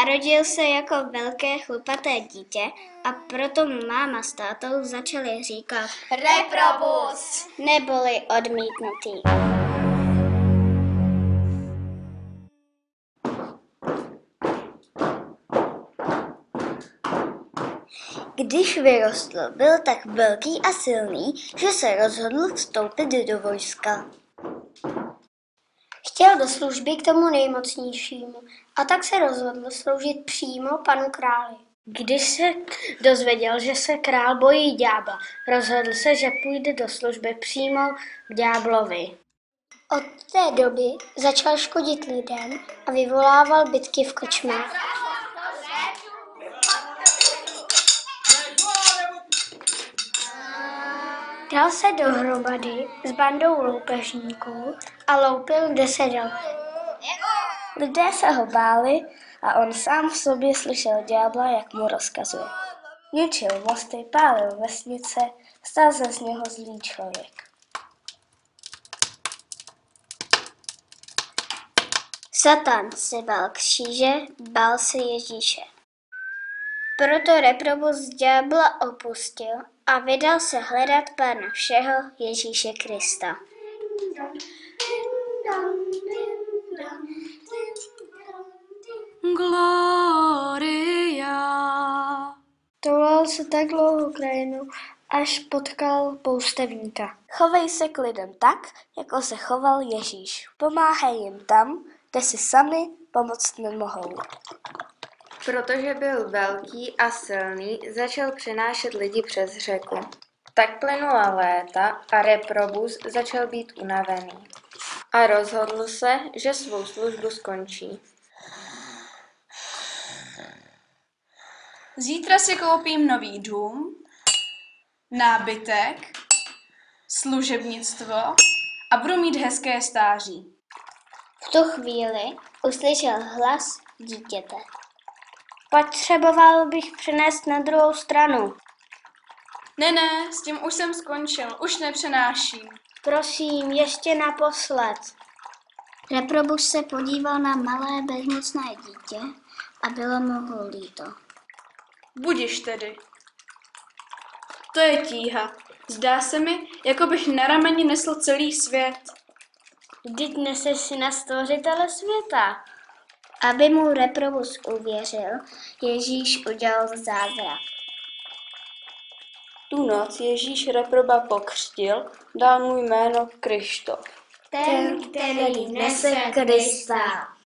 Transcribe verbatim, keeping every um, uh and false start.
Narodil se jako velké chlupaté dítě a proto mu máma s tátou začali říkat Reprobus, neboli odmítnutý. Když vyrostl, byl tak velký a silný, že se rozhodl vstoupit do vojska. Chtěl do služby k tomu nejmocnějšímu a tak se rozhodl sloužit přímo panu králi. Když se dozvěděl, že se král bojí ďábla, rozhodl se, že půjde do služby přímo k ďáblovi. Od té doby začal škodit lidem a vyvolával bitky v krčmách. Dal se dohromady s bandou loupežníků a loupil, kde se dal. Lidé se ho báli a on sám v sobě slyšel ďábla, jak mu rozkazuje. Ničil mosty, pálil vesnice, stal se z něho zlý člověk. Satan se bál kříže, bál se Ježíše. Proto Reprobus ďábla opustil a vydal se hledat Pána všeho Ježíše Krista. Gloria. Touhal se tak dlouho krajinu, až potkal poustevníka. Chovej se k lidem tak, jako se choval Ježíš. Pomáhej jim tam, kde si sami pomoct nemohou. Protože byl velký a silný, začal přenášet lidi přes řeku. Tak plynula léta a Reprobus začal být unavený. A rozhodl se, že svou službu skončí. Zítra si koupím nový dům, nábytek, služebnictvo a budu mít hezké stáří. V tu chvíli uslyšel hlas dítěte. Potřeboval bych přenést na druhou stranu. Ne, ne, s tím už jsem skončil, už nepřenáším. Prosím, ještě naposled. Reprobus se podíval na malé bezmocné dítě a bylo mu ho líto. Budiš tedy. To je tíha. Zdá se mi, jako bych na rameni nesl celý svět. Vždyť neseš si na stvořitele světa. Aby mu Reprobus uvěřil, Ježíš udělal zázrak. Tu noc Ježíš Reproba pokřtil, dal mu jméno Krištof. Ten, který nese Krista.